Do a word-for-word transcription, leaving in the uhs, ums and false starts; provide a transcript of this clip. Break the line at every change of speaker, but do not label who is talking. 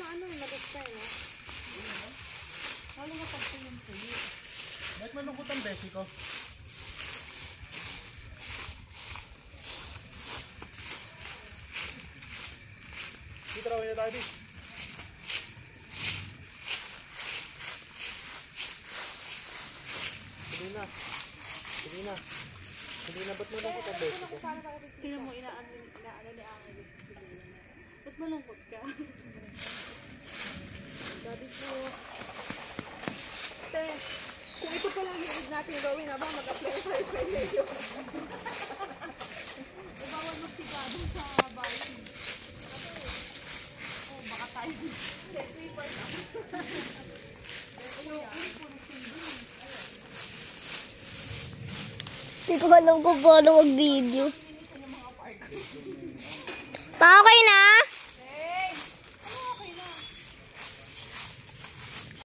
ano, nag-stay, no? Lalo matagpo yung tuyo.
Bakit malungkot ang besi ko? Dito rawin na tayo, Bis. Sige na. Sige na. Sige na, ba't malungkot ang besi ko?
Tingnan mo, inaan ni Angel. Ba't malungkot ka? Daddy po. Te, kung ito pa lang yung natin gawin, ba, mag-apply sa i-pay Ibawal magsigado sa bahay. Oh, baka tayo. Te, sweeper na.
Hindi ko alam kung paano mag-video. Pa, okay na?